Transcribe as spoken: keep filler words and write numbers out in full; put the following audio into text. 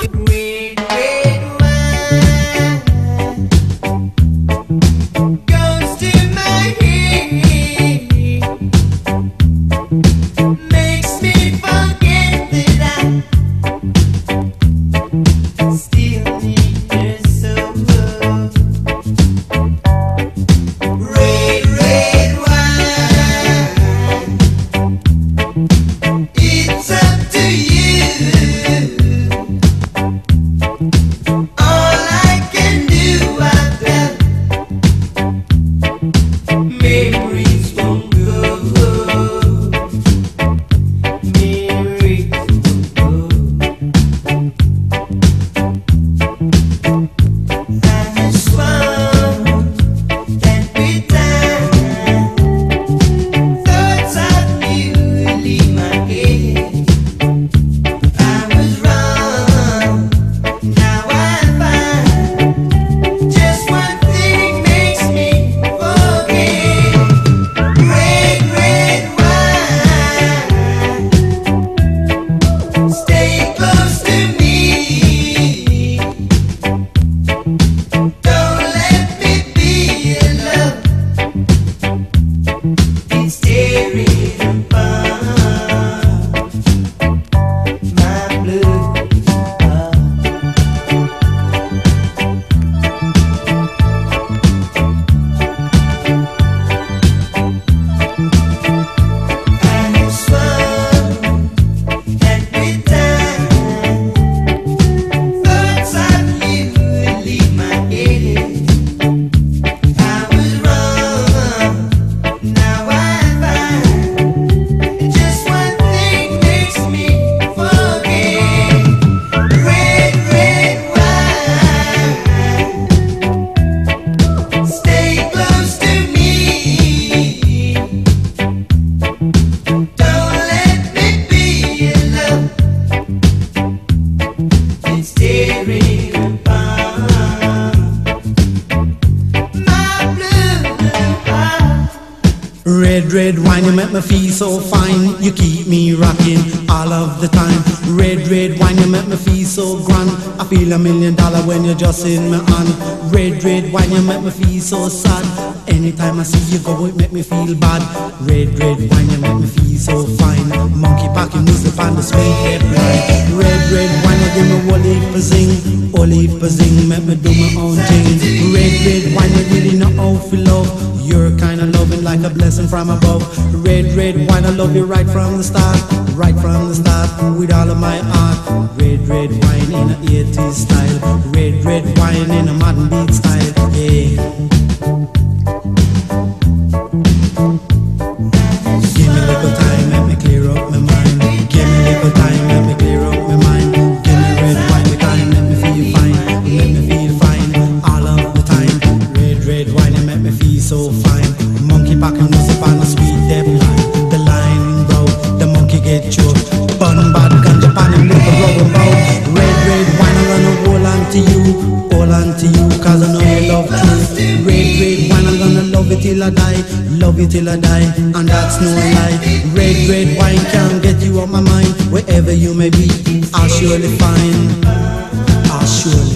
Red, red wine goes to my head, makes me forget that I still need your soul. Red, red wine, it's up to you. All I can do, I've got memories won't go. Memories won't go. I just want that good time. Thoughts of you leave my head. I was wrong, now I find just one thing makes me forget. Red, red wine, stay close to me. Don't let me be alone. It's tearing apart my blue heart. I just want that good time. Thoughts of you leave my head. I was wrong, now I find just one thing makes me forget. Red, red wine, stay close to me. Don't let me be alone. It's tearing apart my blue heart. Red, red wine, you make me feel so fine. You keep me rocking all of the time. Red, red wine, you make me feel so grand. I feel a million dollar when you're just in my hand. Red, red wine, you make me feel so sad. Anytime I see you go, it make me feel bad. Red, red wine, you make me feel so fine. Monkey packing music on the sweet head line. Red, red wine, you give me whole heap of zing. Whole heap of zing, make me do my own thing. Red, red wine, you really know how to love. You're kind of loving like a blessing from above. Red, red wine, I love you right from the start. Right from the start, with all of my heart. Red, red wine in a eighties style. Red, red wine in a modern beat style. Yeah. Give me a little time, let me clear up my mind. Give me a little time, let me clear up my mind. Give me red wine, the time, let me feel fine. Let me feel fine all of the time. Red, red wine, it make me feel so fine. Monkey packing music on a sweet dead line. The line broke, the monkey get choked. Bun bad ganja pan him with a rubber bow. Red, red wine, I'm gonna hold on to you. Hold on to you, cause I know you love true. Red, red wine, I'm gonna love it till I die. Love you till I die, and that's no lie. Red, red wine can't get you off my mind. Wherever you may be, I'll surely find. I'll surely